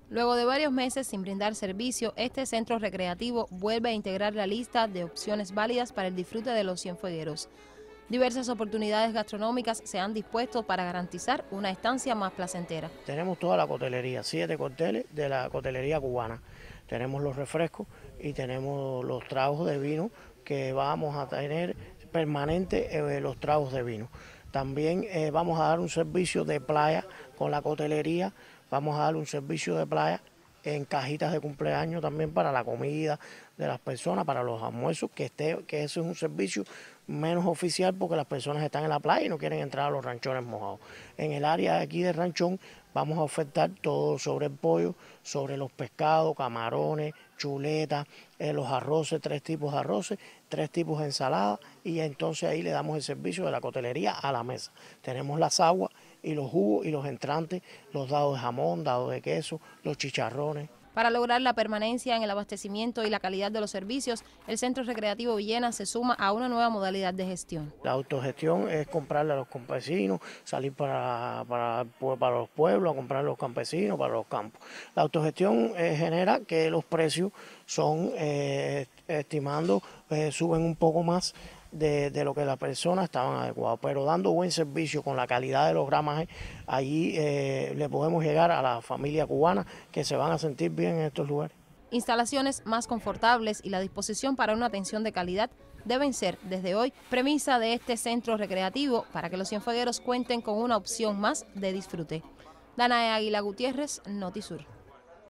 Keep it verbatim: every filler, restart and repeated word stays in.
Luego de varios meses sin brindar servicio, este centro recreativo vuelve a integrar la lista de opciones válidas para el disfrute de los cienfuegueros. Diversas oportunidades gastronómicas se han dispuesto para garantizar una estancia más placentera. Tenemos toda la cotelería, siete cócteles de la cotelería cubana. Tenemos los refrescos y tenemos los tragos de vino que vamos a tener permanente, eh, los tragos de vino. También eh, vamos a dar un servicio de playa con la cotelería, vamos a dar un servicio de playa en cajitas de cumpleaños también para la comida de las personas, para los almuerzos, que esté, que eso es un servicio menos oficial porque las personas están en la playa y no quieren entrar a los ranchones mojados. En el área de aquí de Ranchón vamos a ofertar todo sobre el pollo, sobre los pescados, camarones, chuletas, eh, los arroces, tres tipos de arroces, tres tipos de ensalada, y entonces ahí le damos el servicio de la cotelería a la mesa. Tenemos las aguas y los jugos y los entrantes, los dados de jamón, dados de queso, los chicharrones. Para lograr la permanencia en el abastecimiento y la calidad de los servicios, el Centro Recreativo Villena se suma a una nueva modalidad de gestión. La autogestión es comprarle a los campesinos, salir para, para, para los pueblos, a comprar a los campesinos, para los campos. La autogestión eh, genera que los precios son, eh, estimando, eh, suben un poco más De, de lo que las personas estaban adecuadas, pero dando buen servicio con la calidad de los gramajes, allí eh, le podemos llegar a la familia cubana que se van a sentir bien en estos lugares. Instalaciones más confortables y la disposición para una atención de calidad deben ser, desde hoy, premisa de este centro recreativo para que los cienfuegueros cuenten con una opción más de disfrute. Danae Águila Gutiérrez, Notisur.